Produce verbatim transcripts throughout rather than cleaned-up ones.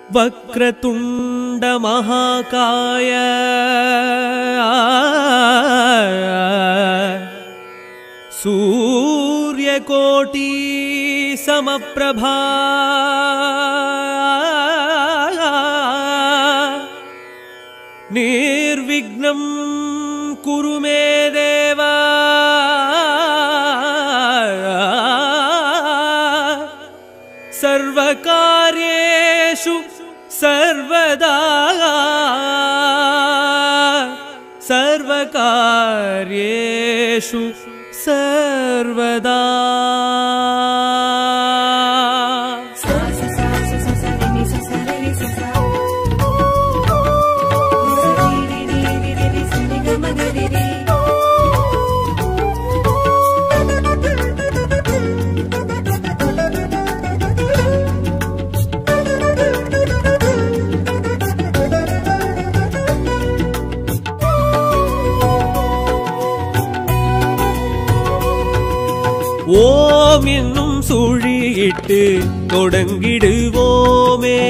वक्रतुंड महाकाय सूर्यकोटि समप्रभा निर्विघ्नं कुरु मे देव सर्वकार्येषु सर्वदा सर्वकार्येषु सर्वदा ஓம் என்னும் சுழியிட்டு தொடங்கிடுவோமே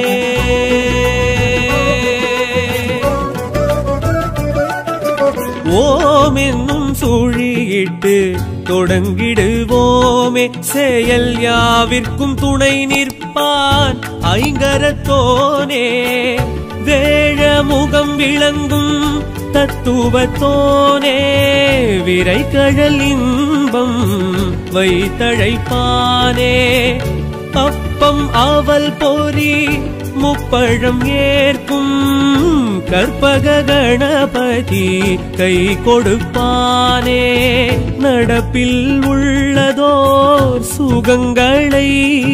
ஓம் என்னும் சுழியிட்டு தொடங்கிடுவோமே செயல் யாவிற்கும் துணை நிற்பான் ஐங்கரத்தோனே வேழ முகம் விளங்கும் தத்துவத்தோனே விரை கழல் இன்பம் வைத்தழைப்பானே அப்பம் அவல் பொறி முப்பழம் ஏற்கும் கற்பக கணபதி கை கொடுப்பானே நடப்பில் உள்ளதோர் சுகங்களை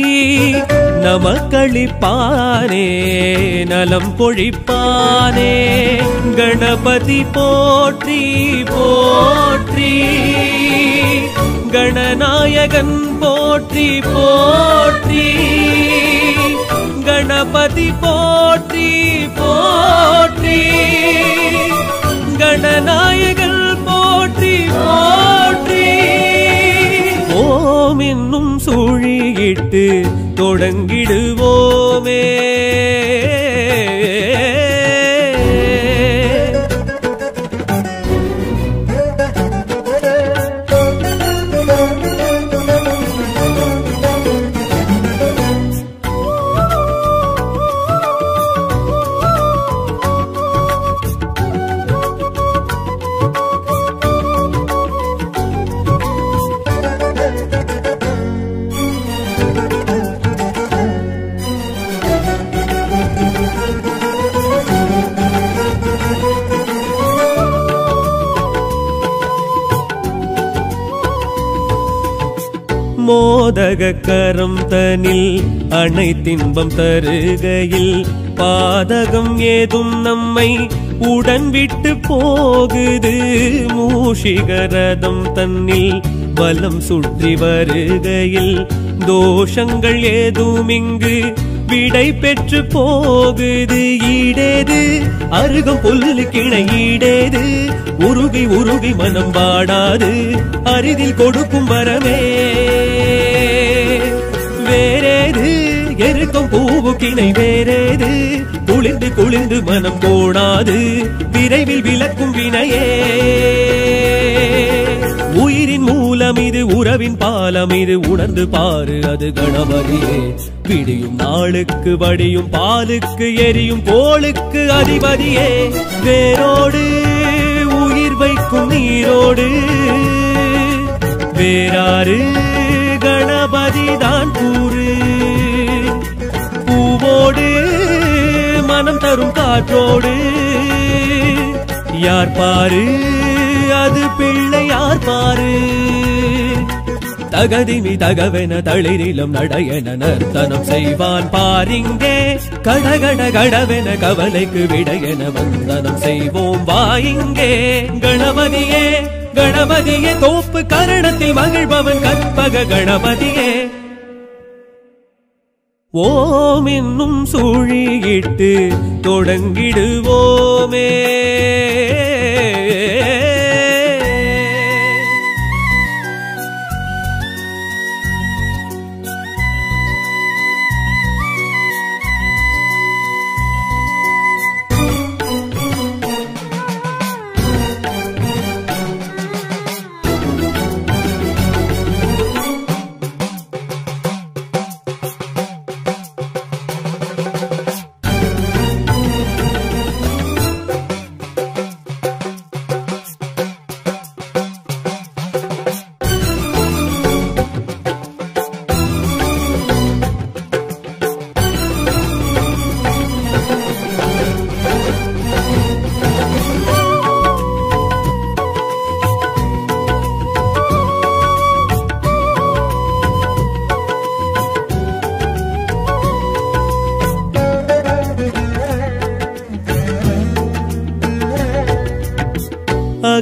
நமக்களிப்பானே நலம் பொழிப்பானே கணபதி போற்றி போற்றி गणनायकन पोट्री पोट्री गणपति पोट्री पोट्री गणनायकन पोट्री पोट्री ओम इन्नुम सुழியிட்டு தொடங்கிடுவோமே மோதக கரம் தனில் அனைத்தின்பம் தருகையில் பாதகம் ஏதும் நம்மை உடன் விட்டு போகுது மூஷிகரதம் தன்னில் பலம் சுற்றி வருகையில் தோஷங்கள் ஏதும் இங்கு விடை பெற்று போகுது ஈடேது அருகம் புல்லு கிணை ஈடேது உருகி உருகி மனம் வாடாது அரிதில் கொடுக்கும் வரமே வேறேது எருக்கும் பூவு கிணை வேறேது குளிர்ந்து குளிர்ந்து மனம் கோணாது விரைவில் விளக்கும் வினையே உயிரின் மூலம் இது உறவின் பாலம் இது உணர்ந்து பாரு அது கணபதியே விடியும் நாளுக்கு வடியும் பாலுக்கு எரியும் கோளுக்கு அதிபதியே வேரோடு உயிர் வைக்கும் நீரோடு வேறாறு கணபதி தான் கூறு பூவோடு மனம் தரும் காற்றோடு யார் பாரு அது பிள்ளை யார் பாரு தகதிமி தகவென தளிரிலும் நடையென நர்த்தனம் செய்வான் பாரிங்கே கடகட கடவென கவலைக்கு விடையென வந்தனம் செய்வோம் வாயிங்கே கணபதியே கணபதியே தோப்பு கரணத்தில் மகிழ்பவன் கற்பக கணபதியே ஓம் என்னும் சுழியிட்டு தொடங்கிடுவோமே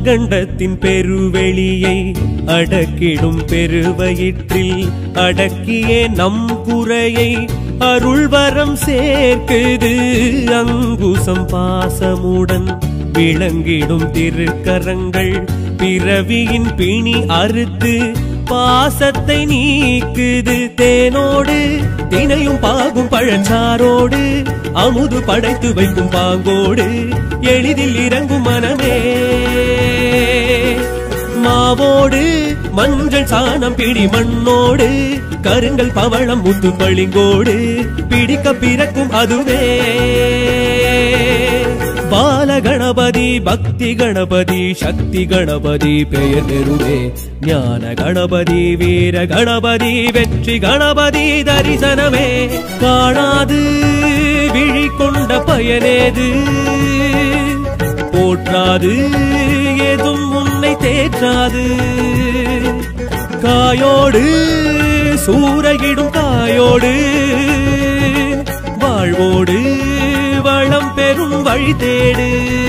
அகண்டத்தின் பெருவெளியை அடக்கிடும் பெருவயிற்றில் அடக்கியே நம் குறையை அருள்வரம் சேர்க்குது அங்குசம் பாசமுடன் விளங்கிடும் திருக்கரங்கள் பிறவியின் பிணி அறுத்து பாசத்தை நீக்குது தேனோடு தினையும் பாகும் பழச்சாரோடு அமுது படைத்து வைக்கும் பாங்கோடு எளிதில் இறங்கும் மனமே மாவோடு மஞ்சள் சாணம் பிடி மண்ணோடு கருங்கல் பவளம் முத்து பளிங்கோடு பிடிக்க பிறக்கும் அதுவே பால கணபதி பக்தி கணபதி சக்தி கணபதி பெயர் பெறுவே ஞான கணபதி வீர கணபதி வெற்றி கணபதி தரிசனமே காணாது விழி கொண்ட பயனேது போற்றாது ஏதும் உன்னை தேற்றாது காயோடு சூறையிடும் காயோடு வாழ்வோடு வளம் பெரும் வழி தேடு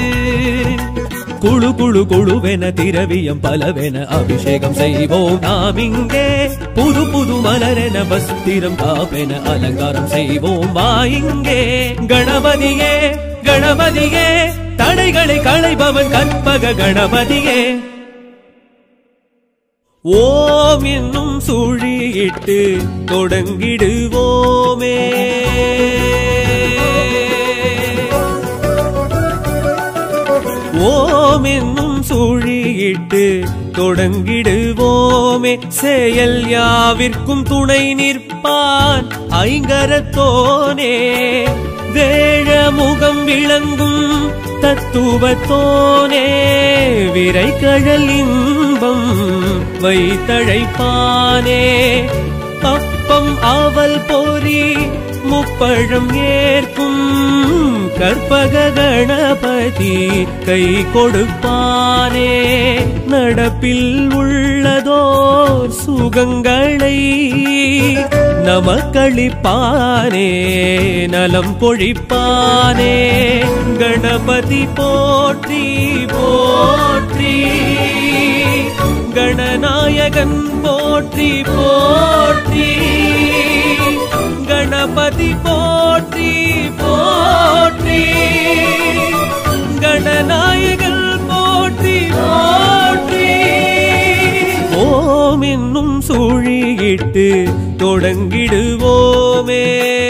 குழு குழு குழுவென திரவியம் பலவென அபிஷேகம் செய்வோம் நாம் இங்கே புது புது மலரென வஸ்திரம் காப்பென அலங்காரம் செய்வோம் வா இங்கே கணபதியே கணபதியே தடைகளை களைபவன் கற்பக கணபதியே ஓம் என்னும் சுழியிட்டு தொடங்கிடுவோமே ஓம் என்னும் சுழியிட்டு தொடங்கிடுவோமே செயல் யாவிற்கும் துணை நிற்பான் ஐங்கரத்தோனே வேழ முகம் விளங்கும் தத்துவத்தோனே விரை கழல் இன்பம் வைத்தழைப்பானே அப்பம் அவல் பொறி முப்பழம் ஏற்கும் கற்பக கணபதி கை கொடுப்பானே நடப்பில் உள்ளதோர் சுகங்களை நமக்களிப்பானே நலம் பொழிப்பானே கணபதி போற்றி போற்றி கணநாயகன் போற்றி போற்றி கணபதி போற்றி போற்றி கணநாயகன் போற்றி போற்றி ஓம் என்னும் சுழியிட்டு தொடங்கிடுவோமே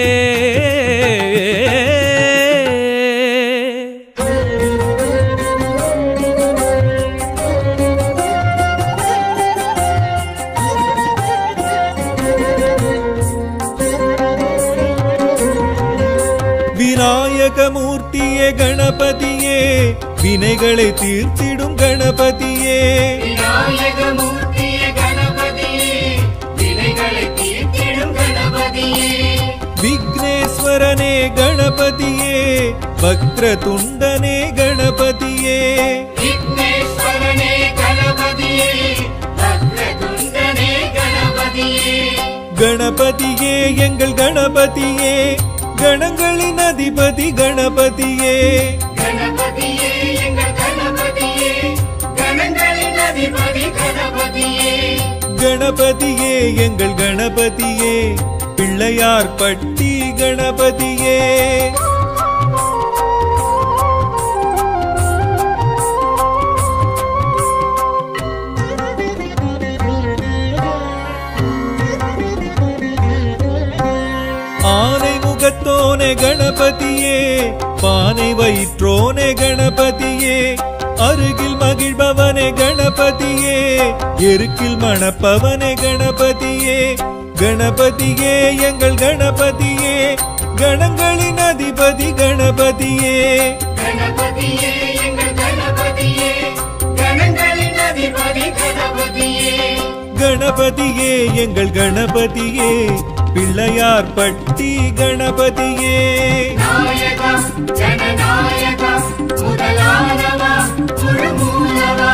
விநாயகமூர்த்தியே கணபதியே வினைகளை தீர்த்திடும் கணபதியே விநாயகமூர்த்தியே கணபதியே வினைகளை தீர்த்திடும் கணபதியே விக்னேஸ்வரனே கணபதியே வக்ரதுண்டனே கணபதியே விக்னேஸ்வரனே கணபதியே வக்ரதுண்டனே கணபதியே கணபதியே எங்கள் கணபதியே கணங்களின் அதிபதி கணபதியே கணபதியே எங்கள் கணபதியே கணங்களின் அதிபதி கணபதியே கணபதியே எங்கள் கணபதியே பிள்ளையார் பட்டி கணபதியே ஆனை முகத்தோனே கணபதியே பானை வயிற்றோனே கணபதியே அருகில் மகிழ்பவனே கணபதியே எருக்கில் மணப்பவனே கணபதியே கணபதியே எங்கள் கணபதியே கணங்களின் அதிபதி கணபதியே கணபதியே எங்கள் கணபதியே கணங்களின் அதிபதி கணபதியே கணபதியே எங்கள் கணபதியே பிள்ளையார் பட்டி கணபதியே நாயகா ஜனநாயகா முதலானவா முழுமூலவா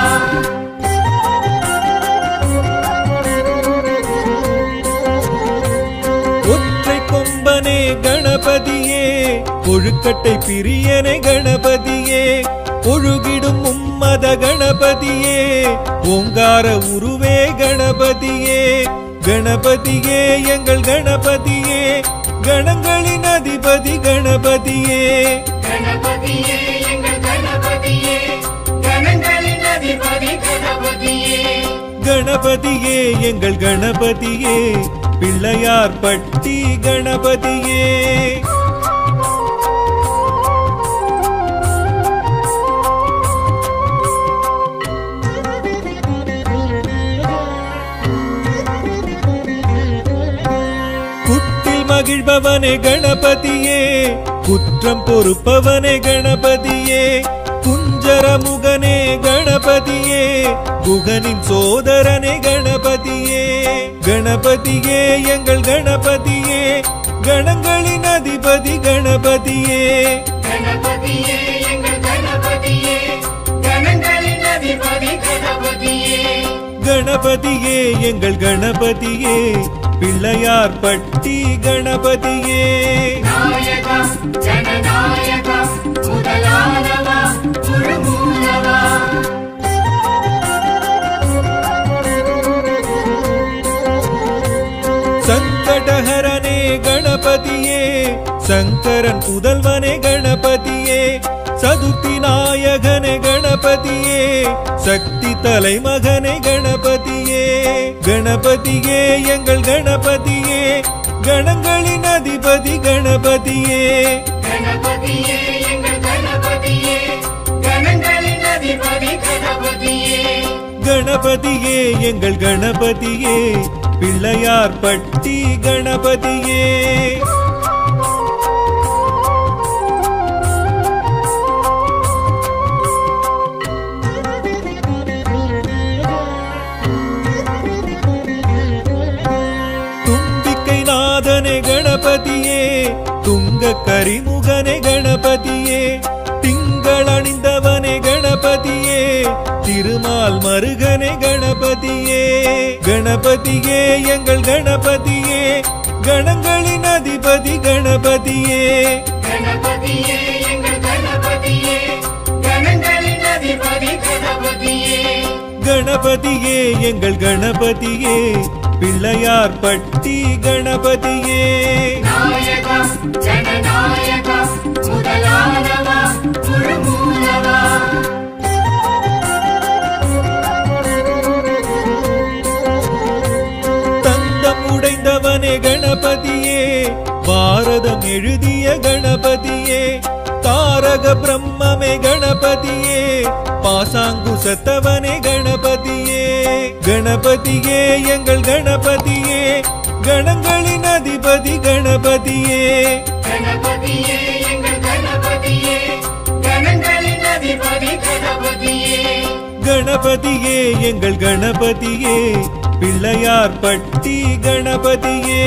ஒற்றை கொம்பனே கணபதியே கொழுக்கட்டை பிரியனே கணபதியே ஒழுகிடும் மும்மத கணபதியே ஓங்கார உருவே கணபதியே கணபதியே எங்கள் கணபதியே கணங்களின் அதிபதி கணபதியே கணபதியே எங்கள் கணபதியே கணங்களின் அதிபதி கணபதியே கணபதியே எங்கள் கணபதியே பிள்ளையார் பட்டி கணபதியே மகிழ்பவனே கணபதியே குற்றம் பொறுப்பவனே கணபதியே குஞ்சரமுகனே கணபதியே குகனின் சோதரனே கணபதியே கணபதியே எங்கள் கணபதியே கணங்களின் அதிபதி கணபதியே கணபதியே எங்கள் கணபதியே கணங்களின் அதிபதி கணபதியே கணபதியே எங்கள் கணபதியே பிள்ளையார் பட்டி கணபதியே நாயகா ஜனநாயகா முதலானவா முழுமூலவா சங்கடஹரனே கணபதியே சங்கரன் புதல்வனே கணபதியே சதுர்த்தி நாயகனே கணபதியே சக்தி தலைமகனே கணபதியே கணபதியே எங்கள் கணபதியே கணங்களின் அதிபதி கணபதியே கணபதியே எங்கள் கணபதியே கணங்களின் அதிபதி கணபதியே கணபதியே எங்கள் கணபதியே பிள்ளையார் பட்டி கணபதியே கணபதியே துங்க கரிமுகனே கணபதியே திங்கள் அணிந்தவனே கணபதியே திருமால் மருகனே கணபதியே கணபதியே எங்கள் கணபதியே கணங்களின் அதிபதி கணபதியே கணபதியே எங்கள் கணபதியே கணங்களின் அதிபதி கணபதியே கணபதியே எங்கள் கணபதியே பிள்ளையார் பட்டி கணபதியே நாயகா ஜனநாயகா முதலானவா முழுமூலவா தந்தம் உடைந்தவனே கணபதியே பாரதம் எழுதிய கணபதியே தாரக பிரம்மமே கணபதியே பாசாங்குசத்தவனே கணபதியே கணபதியே எங்கள் கணபதியே கணங்களின் அதிபதி கணபதியே கணபதியே எங்கள் கணபதியே கணங்களின் அதிபதி கணபதியே கணபதியே எங்கள் கணபதியே பிள்ளையார் பட்டி கணபதியே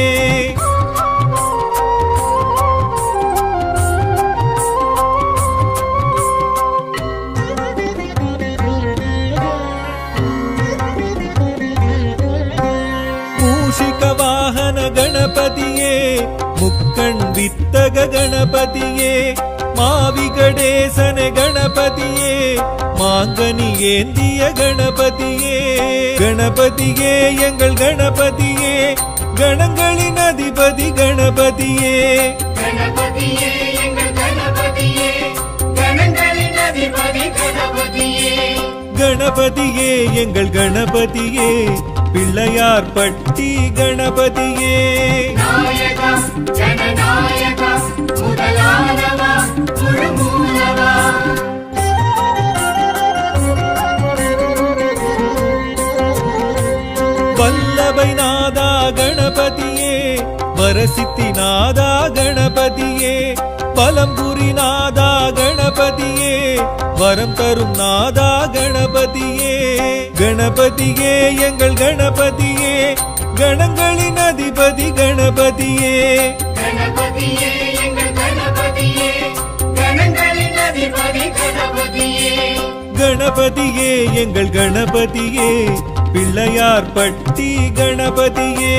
வாகன கணபதியே முக்கண் வித்தக கணபதியே மாவிகடேசன கணபதியே மாங்கனி ஏந்திய கணபதியே கணபதியே எங்கள் கணபதியே கணங்களின் அதிபதி கணபதியே கணபதியே எங்கள் கணபதியே கணங்களின் அதிபதி கணபதியே கணபதியே எங்கள் கணபதியே பிள்ளையார் பட்டி கணபதியே நாயகா ஜனநாயகா முதலானவா முழுமூலவா வல்லபை நாதா கணபதியே வரசித்தி நாதா கணபதியே பலம்புரி நாதா கணபதியே வரம் தரும் நாதா கணபதியே கணபதியே எங்கள் கணபதியே கணங்களின் அதிபதி கணபதியே கணபதியே எங்கள் கணபதியே கணங்களின் அதிபதி கணபதியே கணபதியே எங்கள் கணபதியே பிள்ளையார் பட்டி கணபதியே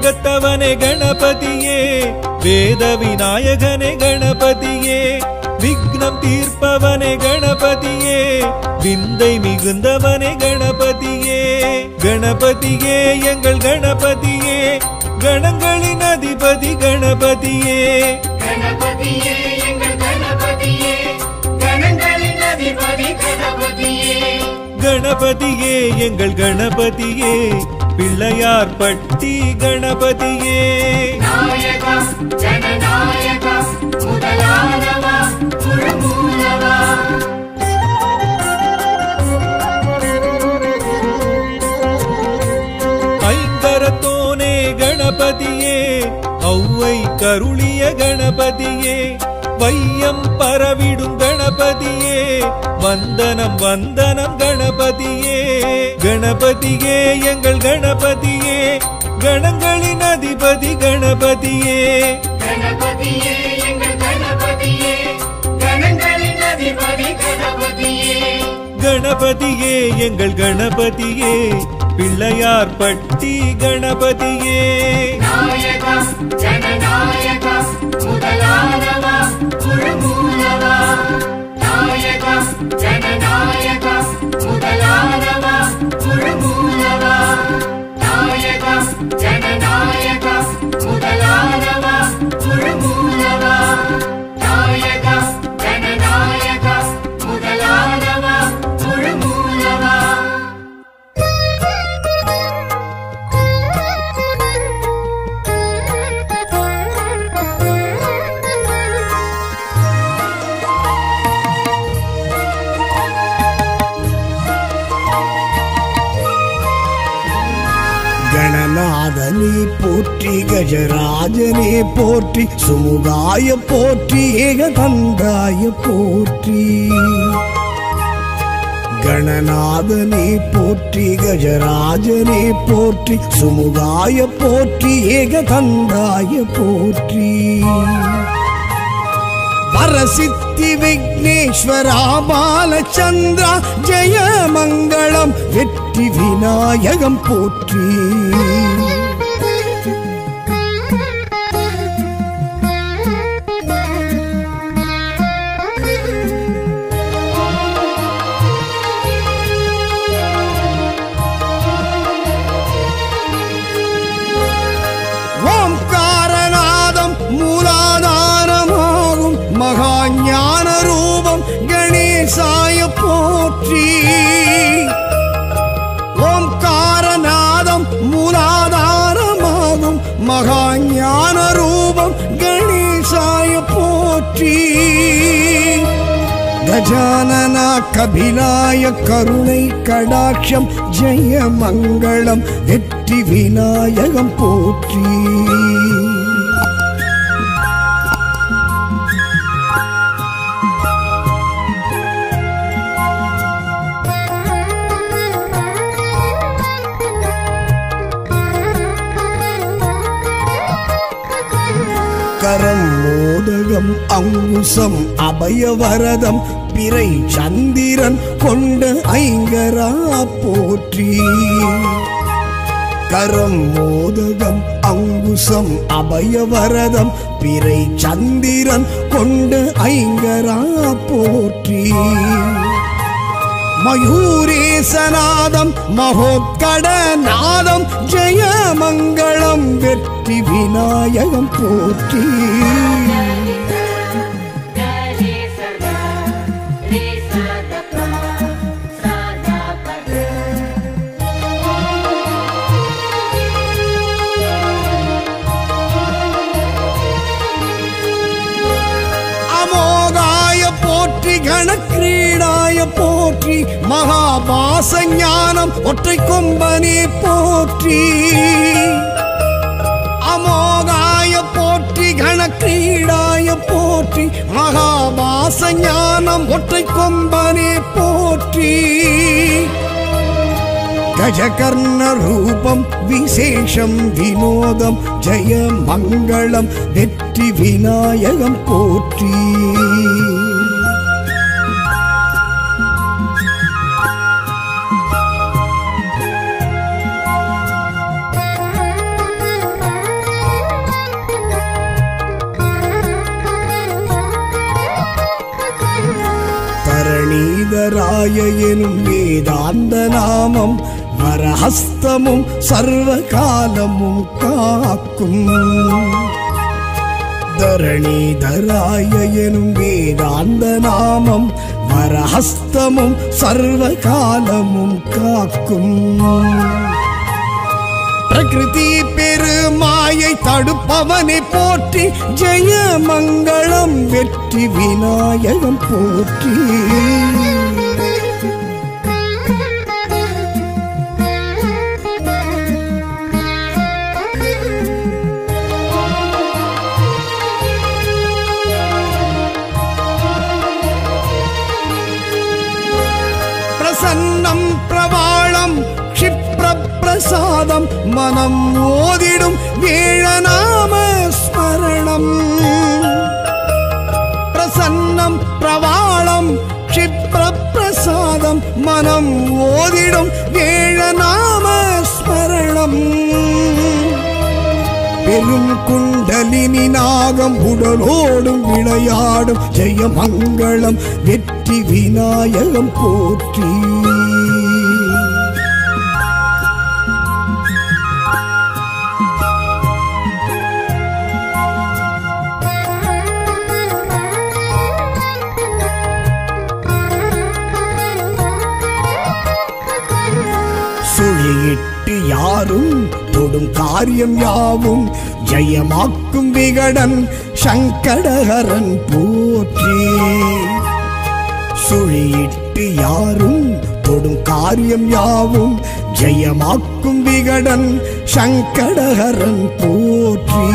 வேதமுகத்தவனே கணபதியே, வேத விநாயகனே கணபதியே, விக்னம் தீர்ப்பவனே கணபதியே, விந்தை மிகுந்தவனே கணபதியே. கணபதியே எங்கள் கணபதியே, கணங்களின் அதிபதி கணபதியே. கணபதியே எங்கள் கணபதியே, கணங்களின் அதிபதி கணபதியே. கணபதியே எங்கள் கணபதியே, பிள்ளையார் பட்டி கணபதியே. நாயகா ஜனநாயகா முதலானவா முழுமூலவா. ஐங்கரத்தோனே கணபதியே, ஔவை கருளிய கணபதியே, வையம் பரவிடும் கணபதியே, வந்தனம் வந்தனம் கணபதியே. கணபதியே எங்கள் கணபதியே, கணங்களின் அதிபதி கணபதியே. கணபதியே எங்கள் கணபதியே, கணங்களின் அதிபதி கணபதியே. கணபதியே எங்கள் கணபதியே, பிள்ளையார் பட்டி கணபதியே. நாயகா ஜனநாயகா முதலானவா முழுமூலவா. நாயகா ஜனநாயகா முதலானவா முழுமூலவா. நாயகா ஜனநாயகா முதலானவா முழுமூலவா. நாயகா ஜனநாயகா முதலானவா முழுமூலவா. கணநாதனே போற்றி, கஜராஜனே போற்றி, சுமுகாய போற்றி, ஏகதந்தாய போற்றி. கணநாதனே போற்றி, கஜராஜனே போற்றி, சுமுகாய போற்றி, ஏகதந்தாய போற்றி. வரசித்தி விக்னேஸ்வரா பாலச்சந்திரா ஜெய மங்களம், வெற்றி விநாயகம் போற்றி. ஓம்காரநாதம் மூலாதாரமாகும் மகாஞான ரூபம் கணேசாய போற்றி. ஓம்காரநாதம் மூலாதாரமாகும் மகாஞான ரூபம் கணேசாய போற்றி. கஜானனா கபிலாய கருணை கடாட்சம் ஜெய மங்களம், வெற்றி விநாயகம் போற்றி. கரம் மோதகம் அங்குசம் அபயவரதம், பிறை சந்திரன் கொண்ட ஐங்கரா போற்றி. கரம் மோதகம் அங்குசம் அபயவரதம், பிறை சந்திரன் கொண்ட ஐங்கரா போற்றி. மயூரேசநாதம் மகோத்கடநாதம் ஜெய மங்களம், வெற்றி விநாயகம் போற்றி. அமோகாய போற்றி, கணக்கிரீடாய போற்றி, மகாபாச ஞானம் ஒற்றை கொம்பனே போற்றி. அமோகாய போற்றி, கணக்கிரீடாய போற்றி, மகாபாச ஞானம் ஒற்றை கொம்பனே போற்றி. கஜகர்ண ரூபம் விசேஷம் வினோதம் ஜெய மங்களம், வெற்றி விநாயகம் போற்றி. கணபதியே எனும் வேதாந்த நாமம் வரஹஸ்தமும் சர்வ காலமும் காக்கும். தரணீதராய எனும் வேதாந்த நாமம் வரஹஸ்தமும் சர்வ காலமும் காக்கும். பிரகிருதி பெருமாயை தடுப்பவனை போற்றி ஜெய மங்களம் வெற்றி விநாயகம் போற்றி. பிரசன்னம் பிரவாளம் பிரசாதம் மனம் ஓதிடும் வேழநாம ஸ்மரணம். பிரசன்னம் பிரவாளம் க்ஷிப்ர பிரசாதம் மனம் ஓதிடும் வேழநாம ஸ்மரணம். பெரும் குண்டலினி நாகம் உடலோடும் விளையாடும் ஜெயமங்களம் வெற்றி விநாயகம் போற்றி. சுழியிட்டு யாரும் தொடும் காரியம் யாவும் ஜெயமாக்கும் விகடன் சங்கடஹரன் போற்றி. சுழியிட்டு யாரும் தொடும் காரியம் யாவும் ஜெயமாக்கும் விகடன் சங்கடஹரன் போற்றி.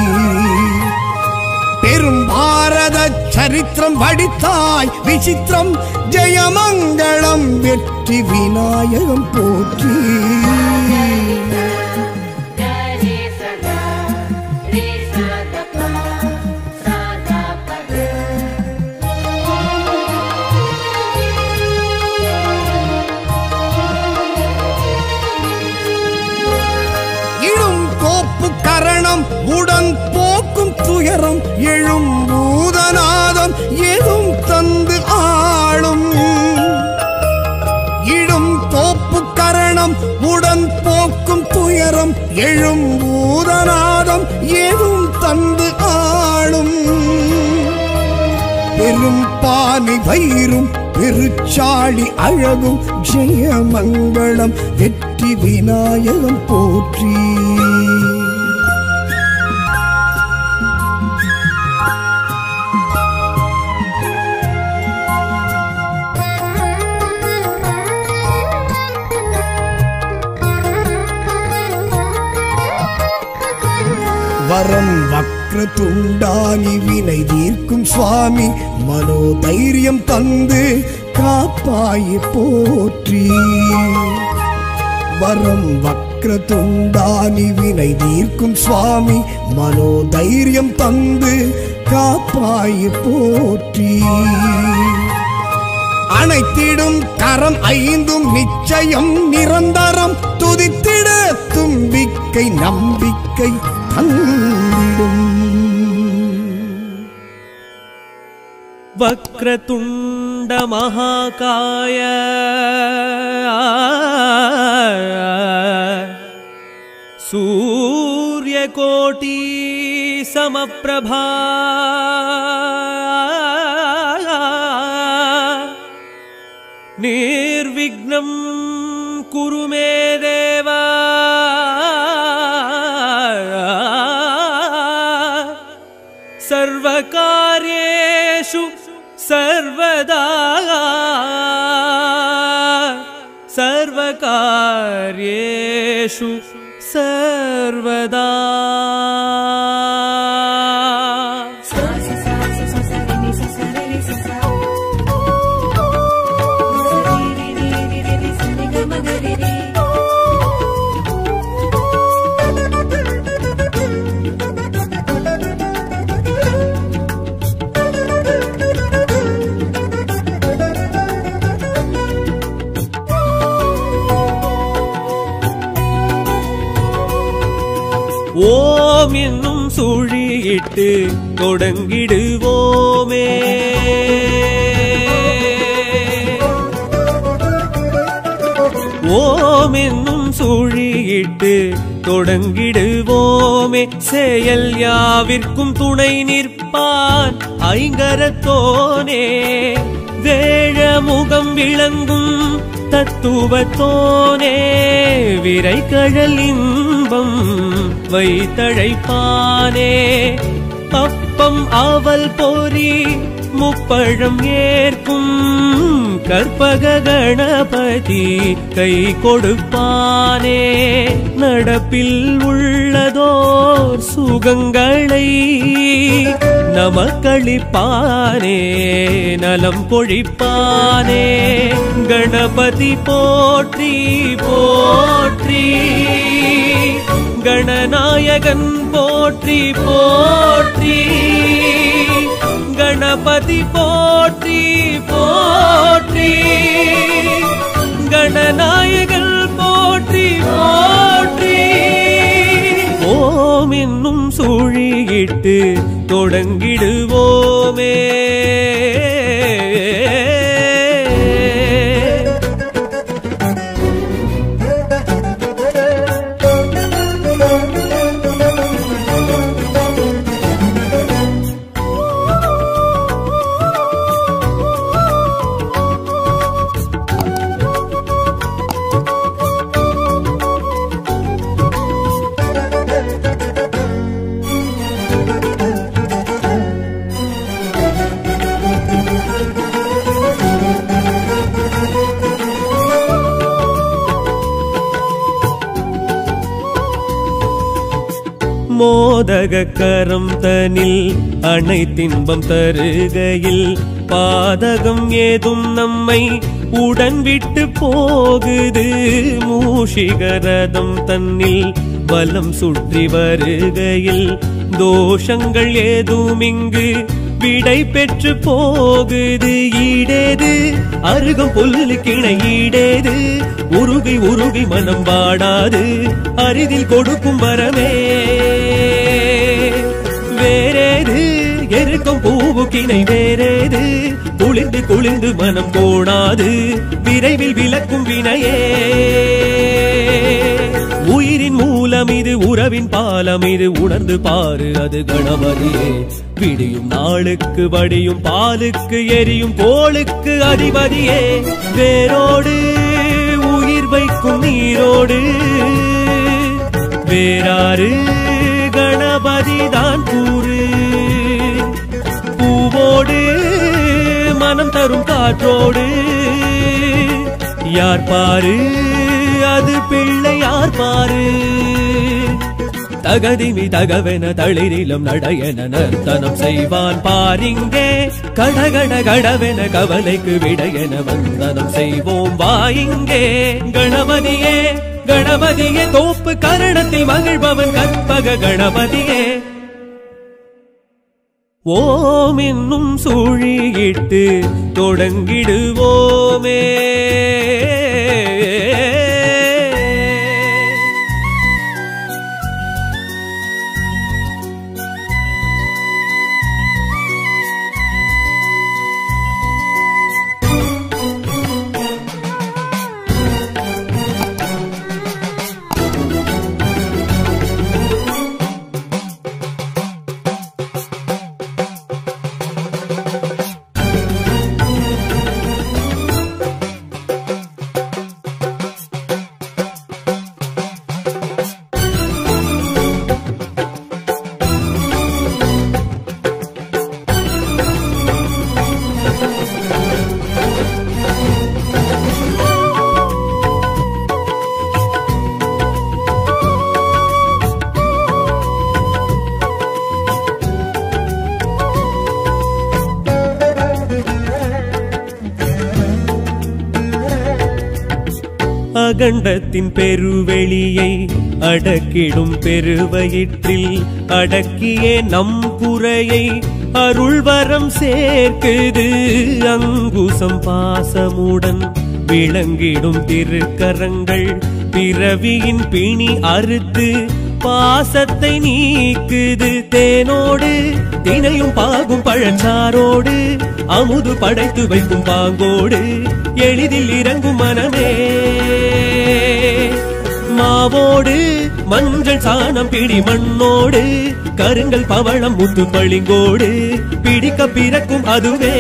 பெரும் பாரத சரித்திரம் படித்தாய் விசித்திரம் ஜெயமங்களம் வெற்றி விநாயகம் போற்றி. இடும் கோப்பு கரணம் உடன் போக்கும் துயரம் எழும் பூதநாதம் எதும் தந்து ஆளும். இடும் கோப்பு கரணம் உடன் போக்கும் துயரம் எழும் பூதநாதம் எதும் தந்து ஆளும். பெரும் பானை வயிறும் பெருச்சாளி அழகும் ஜெயமங்களம் வெற்றி விநாயகம் போற்றி. வரம் வக்ர துண்டானி வினை தீர்க்கும் சுவாமி மனோதைரியம் தந்து காப்பாய் போற்றி. வரம் வக்ர துண்டானி வினை தீர்க்கும் சுவாமி மனோதைரியம் தந்து காப்பாய் போற்றி. அனைத்திடும் கரம் ஐந்தும் நிச்சயம் நிரந்தரம் துதித்திட தும்பிக்கை நம்பிக்கை தந்திடும். வக்ரதுண்ட மகாகாய சூரியகோட்டி சமப்பிரபா நிர்விக்னம் குரு மே தேவா. सर्वकार्येषु सर्वदा सर्वकार्येषु सर्वदा. ஓம் என்னும் சுழியிட்டு தொடங்கிடுவோமே. ஓம் என்னும் சூழியிட்டு தொடங்கிடுவோமே. செயல் யாவிற்கும் துணை நிற்பான் ஐங்கரத்தோனே. வேழ முகம் விளங்கும் தத்துவத்தோனே. விரைகழல் இன்பம் வைத்தழைப்பானே. அப்பம் அவல் பொறி முப்பழம் ஏற்கும் கற்பக கணபதி கை கொடுப்பானே. நடப்பில் உள்ளதோர் சுகங்களை நமக்களிப்பானே. நலம் பொழிப்பானே. கணபதி போற்றி போற்றி. கணநாயகன் போற்றி போற்றி. கணபதி போற்றி போற்றி. கணநாயகன் போற்றி போற்றி. ஓம் என்னும் சூழியிட்டு தொடங்கிடுவோமே. மோதக கரம் தனில் அனைத்தின்பம் தருகையில் பாதகம் ஏதும் நம்மை உடன் விட்டு போகுது. மூஷிகரதம் தன்னில் பலம் சுற்றி வருகையில் தோஷங்கள் ஏதும் இங்கு விடை பெற்று போகுது. ஈடேது அருகம் புல்லு கிணை ஈடேது. உருகி உருகி மனம் வாடாது அரிதில் கொடுக்கும் வரமே. வேறேது எருக்கும் பூவு கிணை வேறேது. குளிர்ந்து குளிர்ந்து மனம் கோணாது விரைவில் விளக்கும் வினையே. உயிரின் மூலம் இது உறவின் பாலம் இது உணர்ந்து பாரு அது கணபதியே. விடியும் நாளுக்கு வடியும் பாலுக்கு எரியும் கோளுக்கு அதிபதியே. வேரோடு உயிர் வைக்கும் நீரோடு வேறாறு கணபதி தான் கூறு. பூவோடு மனம் தரும் காற்றோடு யார் பாரு அது பிள்ளை யார் பாரு. தகதிமி தகவென தளிரிலும் நடையென நர்த்தனம் செய்வான் பாரிங்கே. கடகட கடவென கவலைக்கு விடையென வந்தனம் செய்வோம் வாயிங்கே. கணபதியே கணபதியே தோப்பு கரணத்தில் மகிழ்பவன் கற்பக கணபதியே. ஓம் என்னும் சூழியிட்டு தொடங்கிடுவோமே. அகண்டத்தின் பெருவெளியை அடக்கிடும் பெருவயிற்றில் அடக்கியே நம் குறையை அருள்வரம் சேர்க்குது. அங்குசம் பாசமுடன் விளங்கிடும் திருக்கரங்கள் பிறவியின் பிணி அறுத்து பாசத்தை நீக்குது. தேனோடு தினையும் பாகும் பழச்சாரோடு அமுது படைத்து வைக்கும் பாங்கோடு எளிதில் இறங்கும் மனமே. மாவோடு மஞ்சள் சாணம் பிடி மண்ணோடு கருங்கல் பவளம் முத்து பளிங்கோடு பிடிக்க பிறக்கும் அதுவே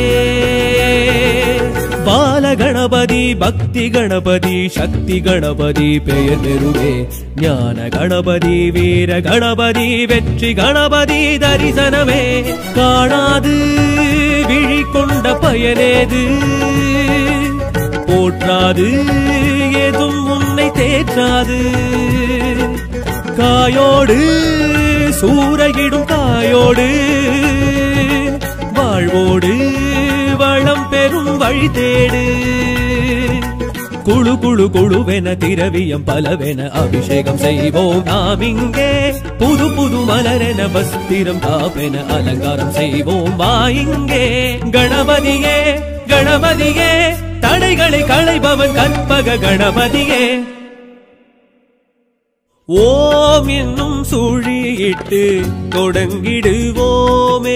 பால கணபதி பக்தி கணபதி சக்தி கணபதி பெயர் பெறுவே ஞான கணபதி வீர கணபதி வெற்றி கணபதி தரிசனமே காணாது விழி கொண்ட பயனேது போற்றாது ஏதும் உன்னை தேற்றாது காயோடு சூறையிடும் காயோடு வாழ்வோடு வளம் பெறும் வழி தேடு குழு குழு குழுவென திரவியம் பலவென அபிஷேகம் செய்வோம் நாம் இங்கே புது புது மலரென வஸ்திரம் காப்பென அலங்காரம் செய்வோம் வா இங்கே கணபதியே கணபதியே தடைகளை களைபவன் கற்பக கணபதியே ஓம் என்னும் சுழியிட்டு தொடங்கிடுவோமே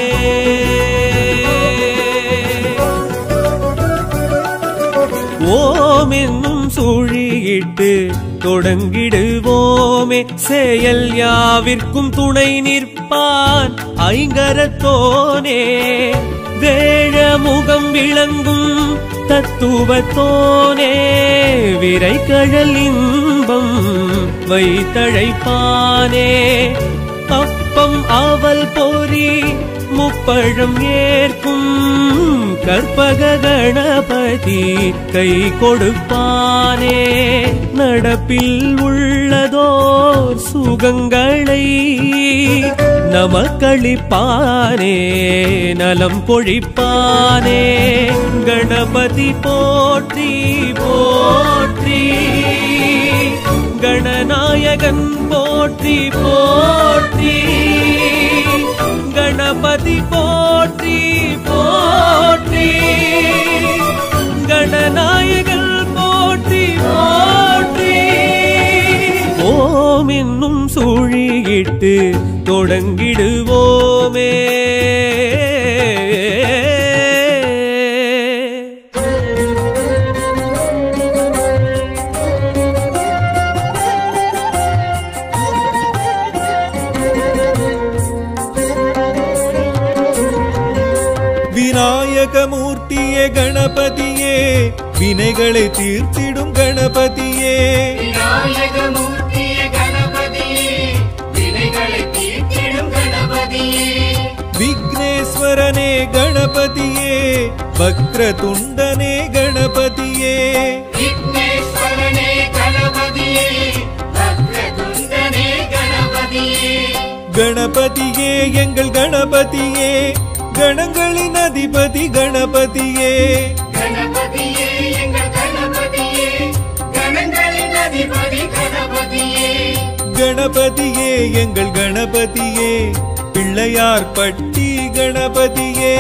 ஓம் என்னும் சுழியிட்டு தொடங்கிடுவோமே செயல் யாவிற்கும் துணை நிற்பான் ஐங்கரத்தோனே வேழ முகம் விளங்கும் தத்துவத்தோனே விரை கழல் இன்பம் வைத்தழைப்பானே அப்பம் அவல் பொறி முப்பழம் ஏற்கும் கற்பக கணபதி கை கொடுப்பானே நடப்பில் உள்ளதோர் சுகங்களை நமக்களிப்பானே நலம் பொழிப்பானே கணபதி போற்றி போற்றி கணநாயகன் போற்றி போற்றி கணபதி போற்றி போற்றி கணநாயகன் போற்றி போற்றி ஓம் என்னும் சுழியிட்டு தொடங்கிடுவோமே விநாயகமூர்த்தியே கணபதியே வினைகளை தீர்த்திடும் கணபதியே விநாயகமூர்த்தியே கணபதியே வினைகளை தீர்த்திடும் கணபதியே விக்னேஸ்வரனே கணபதியே வக்ரதுண்டனே கணபதியே விக்னேஸ்வரனே கணபதியே வக்ரதுண்டனே கணபதியே கணபதியே எங்கள் கணபதியே கணங்களின் அதிபதி கணபதியே கணபதியே எங்கள் கணபதியே கணங்களின் அதிபதி கணபதியே கணபதியே எங்கள் கணபதியே பிள்ளையார் பட்டி கணபதியே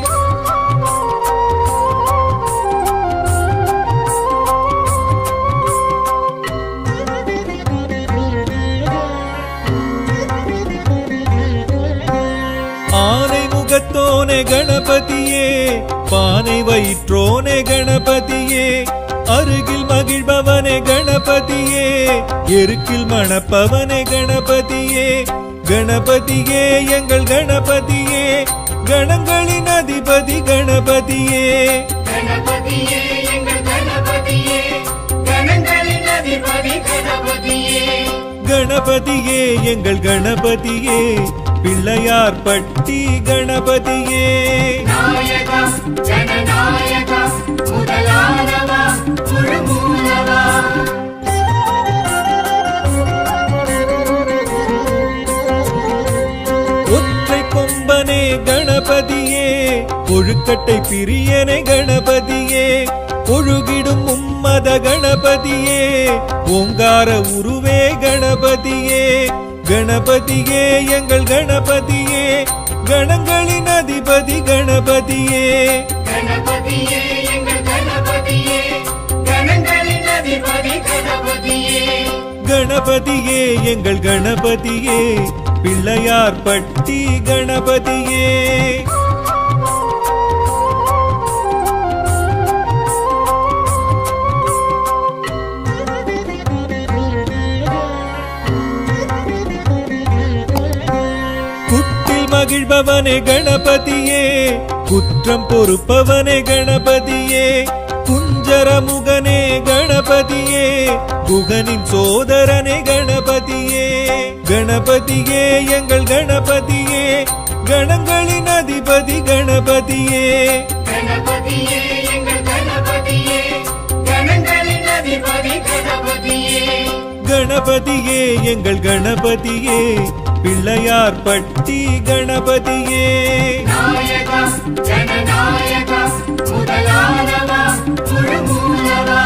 ஆனை முகத்தோனே கணபதியே பானை வயிற்றோனே கணபதியே அருகில் மகிழ்பவனே கணபதியே எருக்கில் மணப்பவனே கணபதியே கணபதியே எங்கள் கணபதியே கணங்களின் அதிபதி கணபதியே கணபதியே எங்கள் கணபதியே கணங்களின் அதிபதி கணபதியே கணபதியே எங்கள் கணபதியே பிள்ளையார் பட்டி கணபதியே நாயகா ஜனநாயகா முதலானவா முழுமூலவா ஒற்றை கொம்பனே கணபதியே கொழுக்கட்டை பிரியனே கணபதியே ஒழுகிடும் மும்மத கணபதியே ஓங்கார உருவே கணபதியே கணபதியே எங்கள் கணபதியே கணங்களின் அதிபதி கணபதியே கணபதியே எங்கள் கணபதியே கணங்களின் அதிபதி கணபதியே கணபதியே எங்கள் கணபதியே பிள்ளையார் பட்டி கணபதியே மகிழ்பவனே கணபதியே, குற்றம் பொறுப்பவனே கணபதியே, குஞ்சரமுகனே கணபதியே, குகனின் சோதரனே கணபதியே. கணபதியே எங்கள் கணபதியே, கணங்களின் அதிபதி கணபதியே. கணபதியே எங்கள் கணபதியே, கணங்களின் அதிபதி கணபதியே. கணபதியே எங்கள் கணபதியே, பிள்ளையார் பட்டி கணபதியே. நாயகா ஜனநாயகா முதலானவா முழுமூலவா.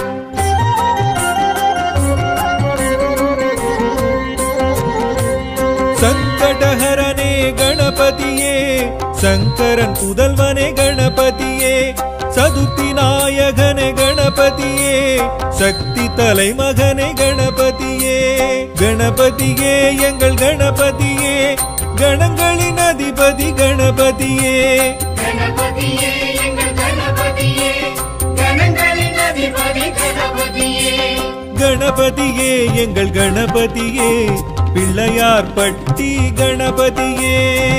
சங்கடஹரனே கணபதியே, சங்கரன் புதல்வனே கணபதியே, சதுர்த்தி நாயகனே கணபதியே, சக்தி தலைமகனே கணபதியே. கணபதியே எங்கள் கணபதியே, கணங்களின் அதிபதி கணபதியே. கணபதியே எங்கள் கணபதியே, கணங்களின் அதிபதி கணபதியே. கணபதியே எங்கள் கணபதியே, பிள்ளையார் பட்டி கணபதியே.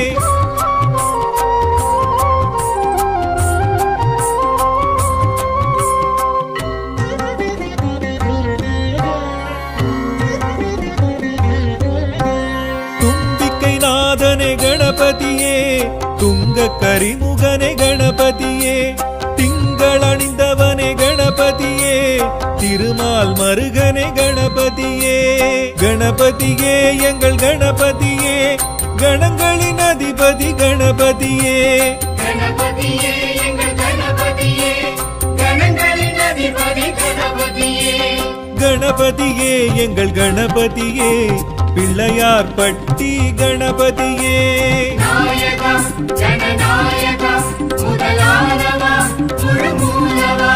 தும்பிக்கை நாதனே கணபதியே, துங்க கரிமுகனே கணபதியே, திங்கள் அணிந்தவனே கணபதியே, திருமால் மருகனே கணபதியே. கணபதியே எங்கள் கணபதியே, கணங்களின் அதிபதி கணபதியே. கணபதியே எங்கள் கணபதியே, கணங்களின் அதிபதி கணபதியே. கணபதியே எங்கள் கணபதியே, பிள்ளையார் பட்டி கணபதியே. நாயகா ஜனநாயகா முதலானவா முழுமூலவா.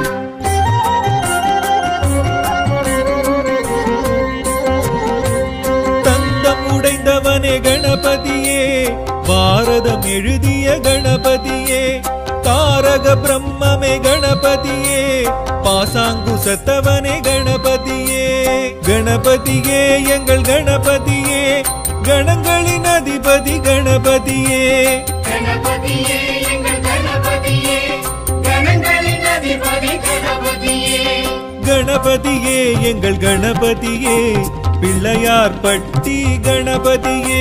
தந்தம் உடைந்தவனே கணபதியே, பாரதம் எழுதிய கணபதியே, தாரக பிரம்மமே கணபதியே, பாசாங்குசத்தவனே கணபதியே. கணபதியே எங்கள் கணபதியே, கணங்களின் அதிபதி கணபதியே. கணபதியே எங்கள் கணபதியே, கணங்களின் அதிபதி கணபதியே. கணபதியே எங்கள் கணபதியே, பிள்ளையார் பட்டி கணபதியே.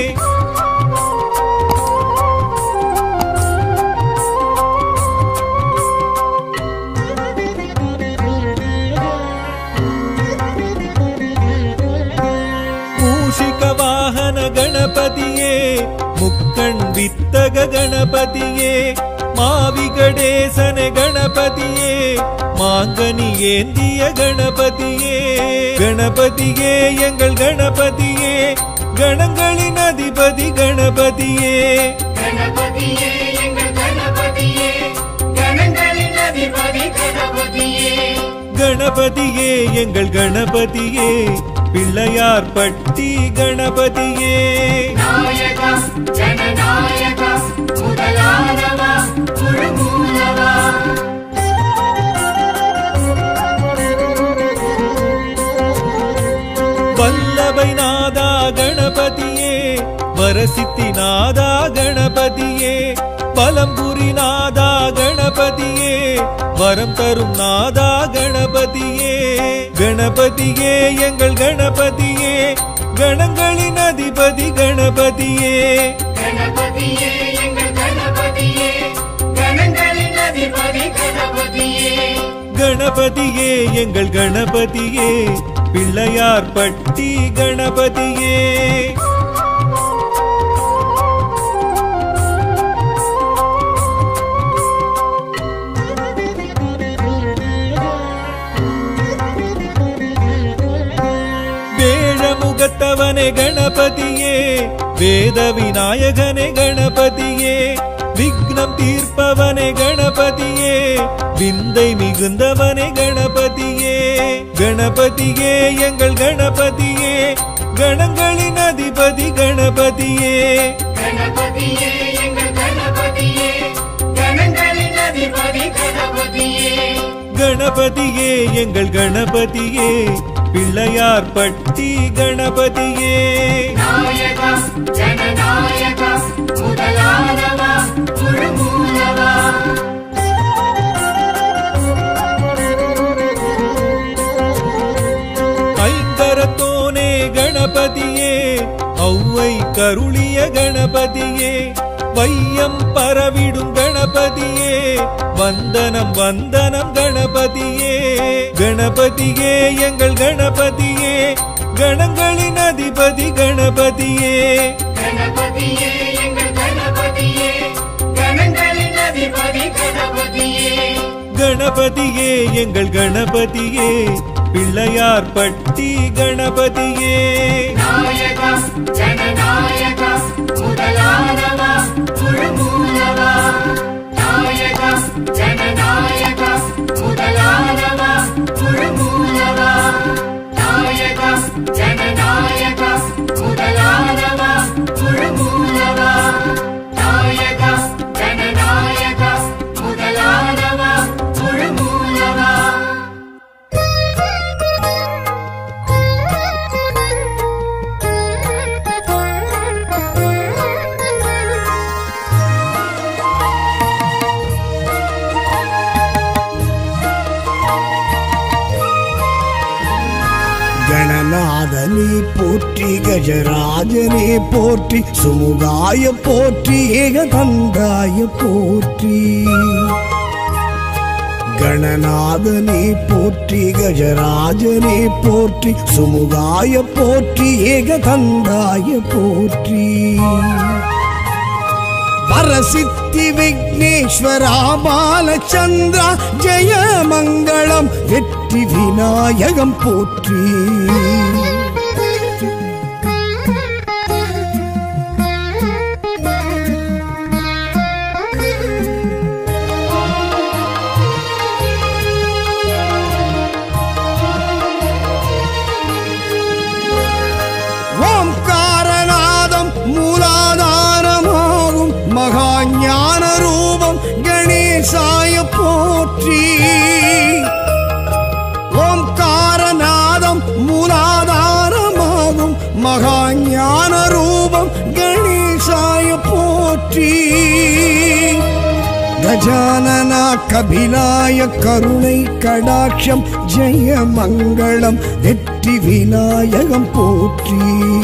மூஷிக வாகன கணபதியே, முக்கண் வித்தக கணபதியே, மாவிகடேசன கணபதியே, மாங்கனி ஏந்திய கணபதியே. கணபதியே எங்கள் கணபதியே, கணங்களின் அதிபதி கணபதியே. கணபதியே எங்கள் கணபதியே, கணங்களின் அதிபதி கணபதியே. கணபதியே எங்கள் கணபதியே, பிள்ளையார் பட்டி கணபதியே. நாயகா ஜனநாயகா முதலானவா முழுமூலவா. வல்லபை நாதா கணபதியே, வரசித்தி நாதா கணபதியே, பலம்புரி நாதா கணபதியே, வரம் தரும் நாதா கணபதியே. கணபதியே எங்கள் கணபதியே, கணங்களின் அதிபதி கணபதியே. கணபதியே எங்கள் கணபதியே, கணங்களின் அதிபதி கணபதியே. கணபதியே எங்கள் கணபதியே, பிள்ளையார் பட்டி கணபதியே. வேழமுகத்தவனே கணபதியே, வேத விநாயகனே கணபதியே, விக்னம் தீர்ப்பவனே கணபதியே, விந்தை மிகுந்தவனே கணபதியே. கணபதியே எங்கள் கணபதியே, கணங்களின் அதிபதி கணபதியே. கணபதியே எங்கள் கணபதியே, கணங்களின் அதிபதி கணபதியே. கணபதியே எங்கள் கணபதியே, பிள்ளையார் பட்டி கணபதியே. நாயகா ஜனநாயகா கருளிய கணபதியே வையம் பரவிடும் கணபதியே வந்தனம் வந்தனம் கணபதியே கணபதியே எங்கள் கணபதியே கணங்களின் அதிபதி கணபதியே கணபதியே எங்கள் கணபதியே கணங்களின் அதிபதி கணபதியே கணபதியே எங்கள் கணபதியே பிள்ளையார் பட்டி கணபதியே நாயகா ஜனநாயகா முதலானவா குழுமூலவா நாயகா ஜனநாயகா முதலானவா குழுமூலவா நாயகா ஜனநாயகா முதலானவா குழுமூலவா நாயகா ஜனநாயகா முதலானவா குழுமூலவா கணநாதனே போற்றி கஜராஜனே போற்றி சுமுகாய போற்றி ஏகதந்தாய போற்றி கணநாதனே போற்றி கஜராஜனே போற்றி சுமுகாய போற்றி ஏகதந்தாய போற்றி வரசித்தி விக்னேஸ்வரா பாலச்சந்திரா ஜெய மங்களம் வெற்றி விநாயகம் போற்றி ஓம்காரநாதம் மூலாதாரமாகும் மகா ஞான ரூபம் கணேசாய போற்றி ஓம்காரநாதம் மூலாதாரமாகும் மகா ஞான ரூபம் கணேசாய போற்றி கஜானனா கபிலாய கருணை கடாட்சம் ஜெய மங்களம் வெற்றி விநாயகம் போற்றி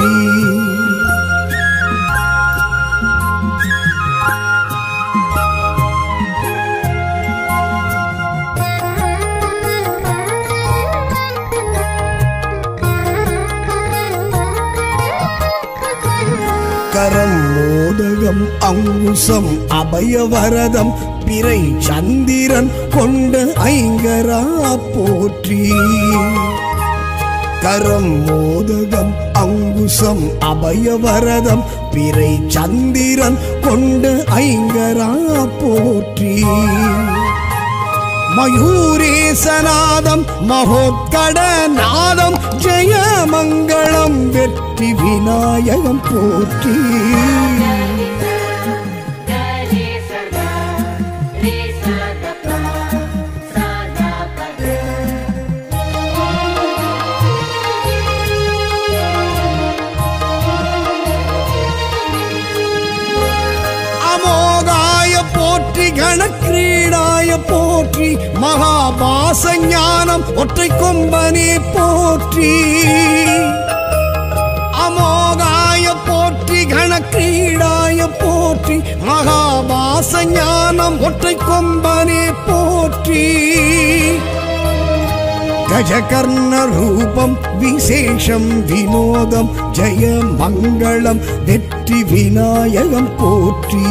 கரம் மோதகம் அங்குசம் அபயவரதம் பிறை சந்திரன் கொண்ட ஐங்கரா போற்றி கரம் மோதகம் அங்குசம் அபயவரதம் பிறை சந்திரன் கொண்ட ஐங்கரா போற்றி மயூரேசநாதம் மகோத்கடநாதம் ஜெய மங்களம் வெற்றி விநாயகம் போற்றி அமோகாய போற்றி கணக்கிரீடாய போற்றி மகாபாச ஞானம் ஒற்றை கொம்பனே போற்றி அமோகாய போற்றி கணக்கிரீடாய போற்றி மகாபாச ஞானம் ஒற்றை கொம்பனே போற்றி கஜகர்ண ரூபம் விசேஷம் வினோதம் ஜெய மங்களம் வெற்றி விநாயகம் போற்றி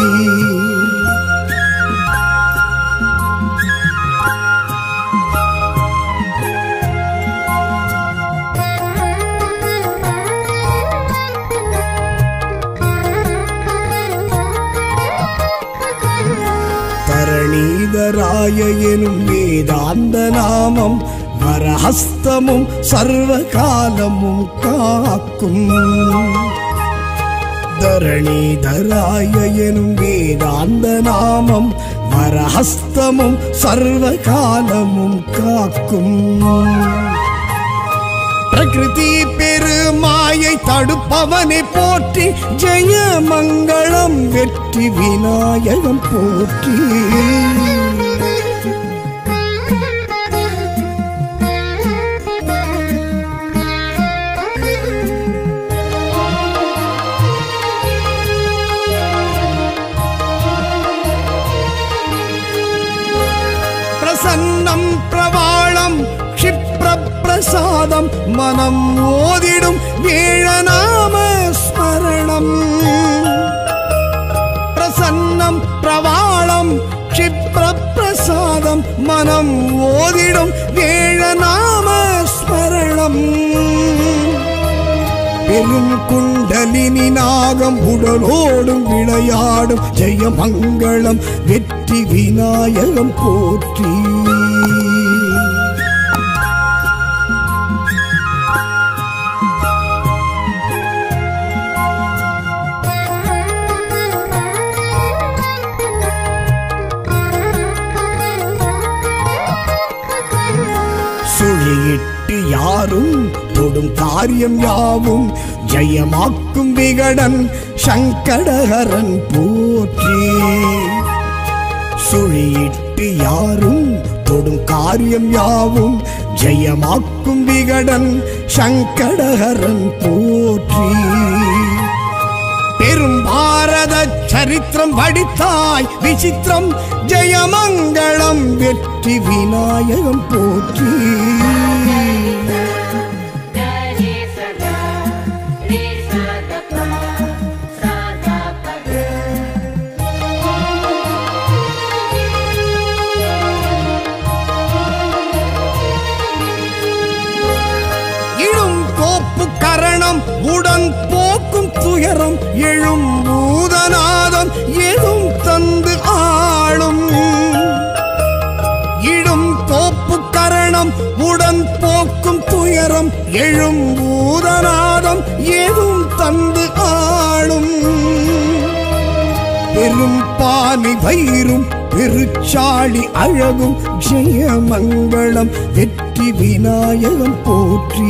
தரணீதராய எனும் வேதாந்த நாமம் வரஹஸ்தமும் சர்வகாலமும் காக்கும் தரணீதராய எனும் வேதாந்த நாமம் வரஹஸ்தமும் சர்வகாலமும் காக்கும் பிரகிருதி பெருமாயை தடுப்பவனை போற்றி ஜெய மங்களம் வெற்றி விநாயகம் போற்றி பிரசாதம் மனம் ஓதிடும் வேழநாம ஸ்மரணம் பிரசன்னம் பிரவாளம் க்ஷிப்ர பிரசாதம் மனம் ஓதிடும் வேழநாம ஸ்மரணம் பெரும் குண்டலினி நாகம் உடலோடும் விளையாடும் ஜெயமங்களம் வெற்றி விநாயகம் போற்றி சுழியிட்டு யாரும் தொடும் காரியம் யாவும் ஜெயமாக்கும் விகடன் சங்கடஹரன் போற்றி சுழியிட்டு யாரும் தொடும் காரியம் யாவும் ஜெயமாக்கும் விகடன் சங்கடஹரன் போற்றி பெரும் பாரத சரித்திரம் வடித்தாய் விசித்திரம் ஜெயமங்களம் வெற்றி விநாயகம் போற்றி உடன் போக்கும் துயரம் எழும் பூதநாதம் எதும் தந்து ஆளும் இடும் தோப்பு கரணம் உடன் போக்கும் துயரம் எழும் பூதநாதம் எதும் தந்து ஆளும் பெரும் பானி வயிறும் பெருச்சாளி அழகும் ஜெயமங்களம் வெற்றி விநாயகம் போற்றி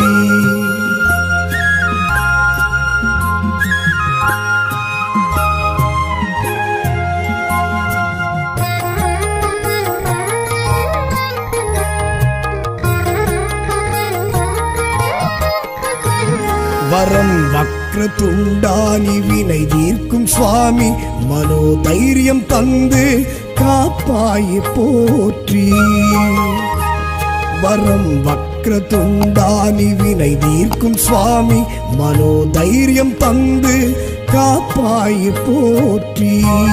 வரம் வக்ர துண்டானி வினை தீர்க்கும் சுவாமி மனோதைரியம் தந்து காப்பாய் போற்றி வரம் வக்ர துண்டானி வினை தீர்க்கும் சுவாமி மனோதைரியம் தந்து காப்பாய் போற்றி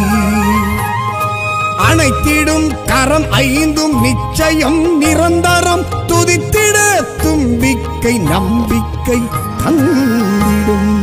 அனைத்திடும் கரம் ஐந்தும் நிச்சயம் நிரந்தரம் துதித்திட தும்பிக்கை நம்பிக்கை தந்திடும்